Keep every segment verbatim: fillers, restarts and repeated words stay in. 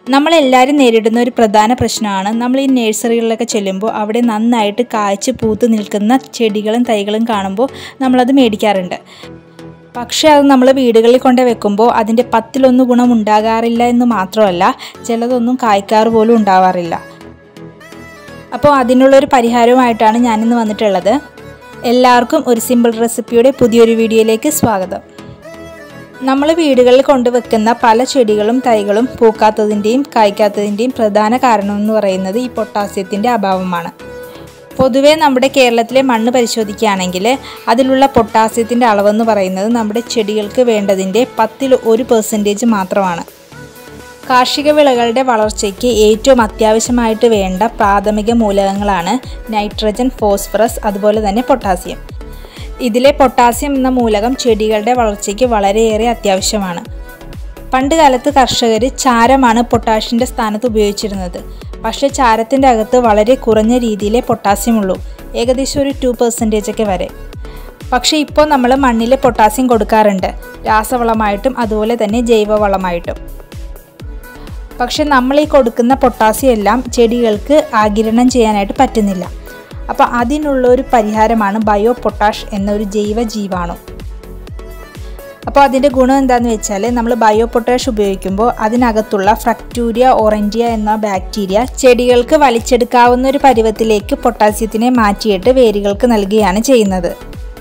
നമ്മളെല്ലാവരും നേരിടുന്ന ഒരു പ്രധാന പ്രശ്നമാണ് നമ്മൾ ഈ നഴ്സറികളിലൊക്കെ ചെല്ലുമ്പോൾ അവിടെ നന്നായിട്ട് കായ്ച്ച് പൂത്ത് നിൽക്കുന്ന ചെടികളും തൈകളും കാണുമ്പോൾ നമ്മളത് മേടിക്കാറുണ്ട്. പക്ഷേ അത് നമ്മൾ വീടുകളിൽ കൊണ്ട് വെക്കുമ്പോൾ അതിൻ്റെ പത്തിലൊന്ന് ഗുണം ഉണ്ടാകാറില്ല എന്ന് മാത്രമല്ല, ചിലതൊന്നും കായ്ക്കാറ് പോലും ഉണ്ടാവാറില്ല. അപ്പോൾ അതിനുള്ളൊരു പരിഹാരവുമായിട്ടാണ് ഞാനിന്ന് വന്നിട്ടുള്ളത്. എല്ലാവർക്കും ഒരു സിമ്പിൾ റെസിപ്പിയുടെ പുതിയൊരു വീഡിയോയിലേക്ക് സ്വാഗതം. നമ്മൾ വീടുകളിൽ കൊണ്ടുവെക്കുന്ന പല ചെടികളും തൈകളും പൂക്കാത്തതിൻ്റെയും കായ്ക്കാത്തതിൻ്റെയും പ്രധാന കാരണം എന്ന് പറയുന്നത് ഈ പൊട്ടാസ്യത്തിൻ്റെ അഭാവമാണ്. പൊതുവേ നമ്മുടെ കേരളത്തിലെ മണ്ണ് പരിശോധിക്കുകയാണെങ്കിൽ അതിലുള്ള പൊട്ടാസ്യത്തിൻ്റെ അളവെന്ന് പറയുന്നത് നമ്മുടെ ചെടികൾക്ക് വേണ്ടതിൻ്റെ പത്തിൽ ഒരു പെർസെൻറ്റേജ് മാത്രമാണ്. കാർഷിക വിളകളുടെ വളർച്ചയ്ക്ക് ഏറ്റവും അത്യാവശ്യമായിട്ട് വേണ്ട പ്രാഥമിക മൂലകങ്ങളാണ് നൈട്രജൻ, ഫോസ്ഫറസ്, അതുപോലെ തന്നെ പൊട്ടാസ്യം. ഇതിലെ പൊട്ടാസ്യം എന്ന മൂലകം ചെടികളുടെ വളർച്ചയ്ക്ക് വളരെയേറെ അത്യാവശ്യമാണ്. പണ്ട് കാലത്ത് കർഷകർ ചാരമാണ് പൊട്ടാഷിൻ്റെ സ്ഥാനത്ത് ഉപയോഗിച്ചിരുന്നത്. പക്ഷേ ചാരത്തിൻ്റെ അകത്ത് വളരെ കുറഞ്ഞ രീതിയിലേ പൊട്ടാസ്യമുള്ളൂ, ഏകദേശം ഒരു ടു പെർസെൻറ്റേജ് ഒക്കെ വരെ. പക്ഷേ ഇപ്പോൾ നമ്മൾ മണ്ണിൽ പൊട്ടാസ്യം കൊടുക്കാറുണ്ട്, രാസവളമായിട്ടും അതുപോലെ തന്നെ ജൈവവളമായിട്ടും. പക്ഷെ നമ്മൾ ഈ കൊടുക്കുന്ന പൊട്ടാസ്യം എല്ലാം ചെടികൾക്ക് ആഗിരണം ചെയ്യാനായിട്ട് പറ്റുന്നില്ല. അപ്പോൾ അതിനുള്ളൊരു പരിഹാരമാണ് ബയോ പൊട്ടാഷ് എന്നൊരു ജൈവ ജീവാണു. അപ്പോൾ അതിൻ്റെ ഗുണം എന്താണെന്ന് വെച്ചാൽ, നമ്മൾ ബയോ പൊട്ടാഷ് ഉപയോഗിക്കുമ്പോൾ അതിനകത്തുള്ള ഫ്രക്ടൂരിയ ഓറഞ്ചിയ എന്ന ബാക്ടീരിയ ചെടികൾക്ക് വലിച്ചെടുക്കാവുന്ന ഒരു പരുവത്തിലേക്ക് പൊട്ടാസ്യത്തിനെ മാറ്റിയിട്ട് വേരുകൾക്ക് നൽകുകയാണ് ചെയ്യുന്നത്.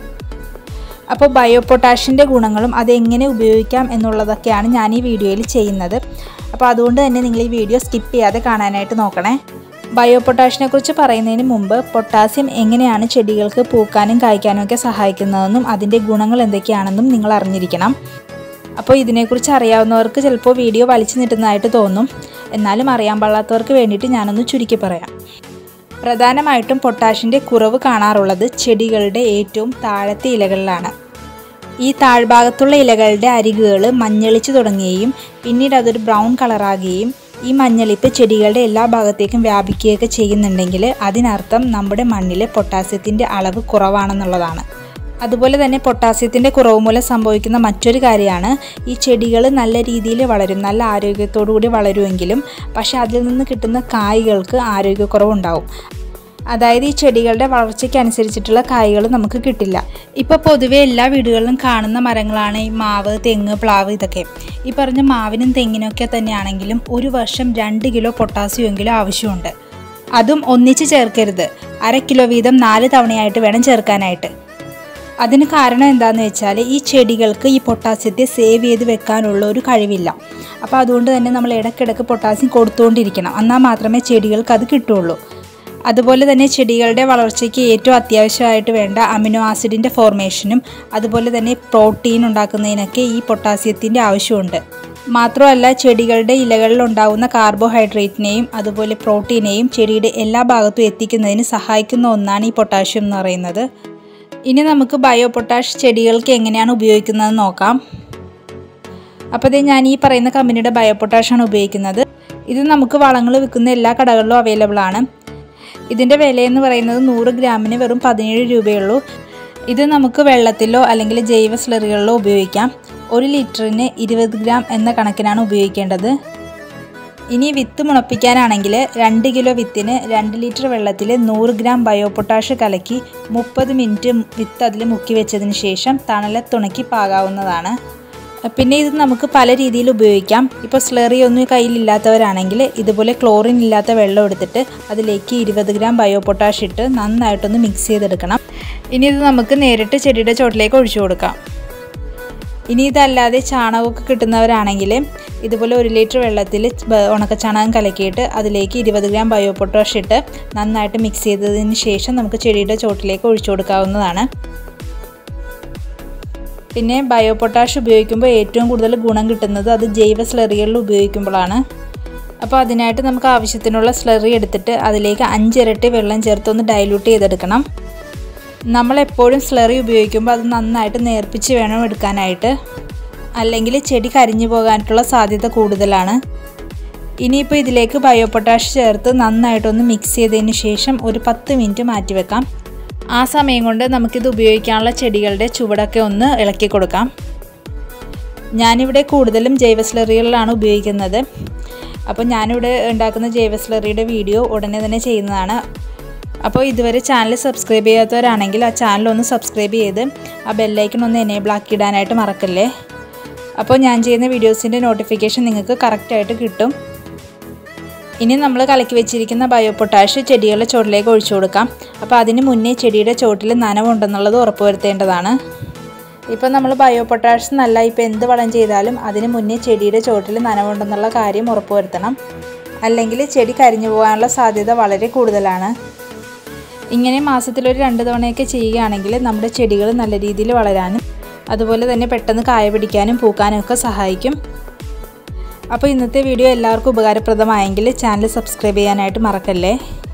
അപ്പോൾ ബയോ പൊട്ടാഷിൻ്റെ ഗുണങ്ങളും അതെങ്ങനെ ഉപയോഗിക്കാം എന്നുള്ളതൊക്കെയാണ് ഞാൻ ഈ വീഡിയോയിൽ ചെയ്യുന്നത്. അപ്പോൾ അതുകൊണ്ട് തന്നെ നിങ്ങൾ ഈ വീഡിയോ സ്കിപ്പ് ചെയ്യാതെ കാണാനായിട്ട് നോക്കണേ. ബയോ പൊട്ടാഷിനെ കുറിച്ച് പറയുന്നതിന് മുമ്പ് പൊട്ടാസ്യം എങ്ങനെയാണ് ചെടികൾക്ക് പൂക്കാനും കായ്ക്കാനും ഒക്കെ സഹായിക്കുന്നതെന്നും അതിൻ്റെ ഗുണങ്ങൾ എന്തൊക്കെയാണെന്നും നിങ്ങൾ അറിഞ്ഞിരിക്കണം. അപ്പോൾ ഇതിനെക്കുറിച്ച് അറിയാവുന്നവർക്ക് ചിലപ്പോൾ വീഡിയോ വലിച്ചു നീട്ടുന്നതായിട്ട് തോന്നും. എന്നാലും അറിയാൻ പാടാത്തവർക്ക് വേണ്ടിയിട്ട് ഞാനൊന്ന് ചുരുക്കി പറയാം. പ്രധാനമായിട്ടും പൊട്ടാഷിൻ്റെ കുറവ് കാണാറുള്ളത് ചെടികളുടെ ഏറ്റവും താഴത്തെ ഇലകളിലാണ്. ഈ താഴ്ഭാഗത്തുള്ള ഇലകളുടെ അരികുകൾ മഞ്ഞളിച്ച് തുടങ്ങുകയും പിന്നീട് അതൊരു ബ്രൗൺ കളറാകുകയും ഈ മഞ്ഞളിപ്പ് ചെടികളുടെ എല്ലാ ഭാഗത്തേക്കും വ്യാപിക്കുകയൊക്കെ ചെയ്യുന്നുണ്ടെങ്കിൽ അതിനർത്ഥം നമ്മുടെ മണ്ണിലെ പൊട്ടാസ്യത്തിൻ്റെ അളവ് കുറവാണെന്നുള്ളതാണ്. അതുപോലെ തന്നെ പൊട്ടാസ്യത്തിൻ്റെ കുറവ് മൂലം സംഭവിക്കുന്ന മറ്റൊരു കാര്യമാണ്, ഈ ചെടികൾ നല്ല രീതിയിൽ വളരും, നല്ല ആരോഗ്യത്തോടു കൂടി വളരുമെങ്കിലും പക്ഷേ അതിൽ നിന്ന് കിട്ടുന്ന കായ്കൾക്ക് ആരോഗ്യക്കുറവുണ്ടാവും. അതായത് ഈ ചെടികളുടെ വളർച്ചയ്ക്ക് അനുസരിച്ചിട്ടുള്ള കായ്കൾ നമുക്ക് കിട്ടില്ല. ഇപ്പോൾ പൊതുവെ എല്ലാ വീടുകളിലും കാണുന്ന മരങ്ങളാണ് ഈ മാവ്, തെങ്ങ്, പ്ലാവ് ഇതൊക്കെ. ഈ പറഞ്ഞ മാവിനും തെങ്ങിനൊക്കെ തന്നെയാണെങ്കിലും ഒരു വർഷം രണ്ട് കിലോ പൊട്ടാസ്യം എങ്കിലും ആവശ്യമുണ്ട്. അതും ഒന്നിച്ച് ചേർക്കരുത്, അര കിലോ വീതം നാല് തവണയായിട്ട് വേണം ചേർക്കാനായിട്ട്. അതിന് കാരണം എന്താണെന്ന് വെച്ചാൽ ഈ ചെടികൾക്ക് ഈ പൊട്ടാസ്യത്തെ സേവ് ചെയ്ത് വെക്കാനുള്ള ഒരു കഴിവില്ല. അപ്പോൾ അതുകൊണ്ട് തന്നെ നമ്മൾ ഇടയ്ക്കിടയ്ക്ക് പൊട്ടാസ്യം കൊടുത്തുകൊണ്ടിരിക്കണം, എന്നാൽ മാത്രമേ ചെടികൾക്ക് അത് കിട്ടുള്ളൂ. അതുപോലെ തന്നെ ചെടികളുടെ വളർച്ചയ്ക്ക് ഏറ്റവും അത്യാവശ്യമായിട്ട് വേണ്ട അമിനോ ആസിഡിൻ്റെ ഫോർമേഷനും അതുപോലെ തന്നെ പ്രോട്ടീൻ ഉണ്ടാക്കുന്നതിനൊക്കെ ഈ പൊട്ടാസ്യത്തിൻ്റെ ആവശ്യമുണ്ട്. മാത്രമല്ല ചെടികളുടെ ഇലകളിൽ ഉണ്ടാകുന്ന കാർബോഹൈഡ്രേറ്റിനെയും അതുപോലെ പ്രോട്ടീനെയും ചെടിയുടെ എല്ലാ ഭാഗത്തും എത്തിക്കുന്നതിന് സഹായിക്കുന്ന ഒന്നാണ് ഈ പൊട്ടാഷ്യം എന്ന് പറയുന്നത്. ഇനി നമുക്ക് ബയോ പൊട്ടാഷ് ചെടികൾക്ക് എങ്ങനെയാണ് ഉപയോഗിക്കുന്നതെന്ന് നോക്കാം. അപ്പോൾ ഇത് ഞാൻ ഈ പറയുന്ന കമ്പനിയുടെ ബയോ പൊട്ടാഷാണ് ഉപയോഗിക്കുന്നത്. ഇത് നമുക്ക് വളങ്ങൾ വിൽക്കുന്ന എല്ലാ കടകളിലും അവൈലബിൾ ആണ്. ഇതിൻ്റെ വിലയെന്ന് പറയുന്നത് നൂറ് ഗ്രാമിന് വെറും പതിനേഴ് രൂപയുള്ളൂ. ഇത് നമുക്ക് വെള്ളത്തിലോ അല്ലെങ്കിൽ ജൈവ സ്ലറികളിലോ ഉപയോഗിക്കാം. ഒരു ലിറ്ററിന് ഇരുപത് ഗ്രാം എന്ന കണക്കിനാണ് ഉപയോഗിക്കേണ്ടത്. ഇനി വിത്ത് മുളപ്പിക്കാനാണെങ്കിൽ രണ്ട് കിലോ വിത്തിന് രണ്ട് ലിറ്റർ വെള്ളത്തിൽ നൂറ് ഗ്രാം ബയോ പൊട്ടാഷ് കലക്കി മുപ്പത് മിനിറ്റ് വിത്ത് അതിൽ മുക്കി വെച്ചതിന് ശേഷം തണലത്തുണക്കി പാകാവുന്നതാണ്. പിന്നെ ഇത് നമുക്ക് പല രീതിയിൽ ഉപയോഗിക്കാം. ഇപ്പോൾ സ്ലറി ഒന്നും കയ്യിലില്ലാത്തവരാണെങ്കിൽ ഇതുപോലെ ക്ലോറിൻ ഇല്ലാത്ത വെള്ളം എടുത്തിട്ട് അതിലേക്ക് ഇരുപത് ഗ്രാം ബയോ പൊട്ടാഷ് ഇട്ട് നന്നായിട്ടൊന്ന് മിക്സ് ചെയ്തെടുക്കണം. ഇനി ഇത് നമുക്ക് നേരിട്ട് ചെടിയുടെ ചോട്ടിലേക്ക് ഒഴിച്ചു കൊടുക്കാം. ഇനി ഇതല്ലാതെ ചാണകമൊക്കെ കിട്ടുന്നവരാണെങ്കിൽ ഇതുപോലെ ഒരു ലിറ്റർ വെള്ളത്തിൽ ഉണക്കച്ചാണകം കലക്കിയിട്ട് അതിലേക്ക് ഇരുപത് ഗ്രാം ബയോ പൊട്ടാഷ് ഇട്ട് നന്നായിട്ട് മിക്സ് ചെയ്തതിന് ശേഷം നമുക്ക് ചെടിയുടെ ചോട്ടിലേക്ക് ഒഴിച്ചു കൊടുക്കാവുന്നതാണ്. പിന്നെ ബയോ പൊട്ടാഷ് ഉപയോഗിക്കുമ്പോൾ ഏറ്റവും കൂടുതൽ ഗുണം കിട്ടുന്നത് അത് ജൈവ സ്ലറികളിൽ ഉപയോഗിക്കുമ്പോഴാണ്. അപ്പോൾ അതിനായിട്ട് നമുക്ക് ആവശ്യത്തിനുള്ള സ്ലറി എടുത്തിട്ട് അതിലേക്ക് അഞ്ചിരട്ടി വെള്ളം ചേർത്തൊന്ന് ഡൈല്യൂട്ട് ചെയ്തെടുക്കണം. നമ്മളെപ്പോഴും സ്ലറി ഉപയോഗിക്കുമ്പോൾ അത് നന്നായിട്ട് നേർപ്പിച്ച് വേണം എടുക്കാനായിട്ട്, അല്ലെങ്കിൽ ചെടി കരിഞ്ഞു പോകാനായിട്ടുള്ള സാധ്യത കൂടുതലാണ്. ഇനിയിപ്പോൾ ഇതിലേക്ക് ബയോ പൊട്ടാഷ് ചേർത്ത് നന്നായിട്ടൊന്ന് മിക്സ് ചെയ്തതിന് ശേഷം ഒരു പത്ത് മിനിറ്റ് മാറ്റി വെക്കാം. ആ സമയം കൊണ്ട് നമുക്കിത് ഉപയോഗിക്കാനുള്ള ചെടികളുടെ ചുവടൊക്കെ ഒന്ന് ഇളക്കി കൊടുക്കാം. ഞാനിവിടെ കൂടുതലും ജൈവ സ്ലറികളിലാണ് ഉപയോഗിക്കുന്നത്. അപ്പോൾ ഞാനിവിടെ ഉണ്ടാക്കുന്ന ജൈവ സ്ലറിയുടെ വീഡിയോ ഉടനെ തന്നെ ചെയ്യുന്നതാണ്. അപ്പോൾ ഇതുവരെ ചാനൽ സബ്സ്ക്രൈബ് ചെയ്യാത്തവരാണെങ്കിൽ ആ ചാനൽ ഒന്ന് സബ്സ്ക്രൈബ് ചെയ്ത് ആ ബെല്ലൈക്കൺ ഒന്ന് എനേബിൾ ആക്കി ഇടാനായിട്ട് മറക്കല്ലേ. അപ്പോൾ ഞാൻ ചെയ്യുന്ന വീഡിയോസിൻ്റെ നോട്ടിഫിക്കേഷൻ നിങ്ങൾക്ക് കറക്റ്റായിട്ട് കിട്ടും. ഇനി നമ്മൾ കലക്കി വെച്ചിരിക്കുന്ന ബയോ പൊട്ടാഷ് ചെടികളുടെ ചോട്ടിലേക്ക് ഒഴിച്ചു കൊടുക്കാം. അപ്പോൾ അതിന് മുന്നേ ചെടിയുടെ ചോട്ടിൽ നനവുണ്ടെന്നുള്ളത് ഉറപ്പുവരുത്തേണ്ടതാണ്. ഇപ്പോൾ നമ്മൾ ബയോ പൊട്ടാഷ് നല്ല ഇപ്പോൾ എന്ത് വളം ചെയ്താലും അതിന് മുന്നേ ചെടിയുടെ ചോട്ടിൽ നനവുണ്ടെന്നുള്ള കാര്യം ഉറപ്പുവരുത്തണം. അല്ലെങ്കിൽ ചെടി കരിഞ്ഞു പോകാനുള്ള സാധ്യത വളരെ കൂടുതലാണ്. ഇങ്ങനെ മാസത്തിലൊരു രണ്ട് തവണയൊക്കെ ചെയ്യുകയാണെങ്കിൽ നമ്മുടെ ചെടികൾ നല്ല രീതിയിൽ വളരാനും അതുപോലെ തന്നെ പെട്ടെന്ന് കായ പിടിക്കാനും പൂക്കാനും ഒക്കെ സഹായിക്കും. അപ്പോൾ ഇന്നത്തെ വീഡിയോ എല്ലാവർക്കും ഉപകാരപ്രദമായെങ്കിൽ ചാനൽ സബ്സ്ക്രൈബ് ചെയ്യാനായിട്ട് മറക്കല്ലേ.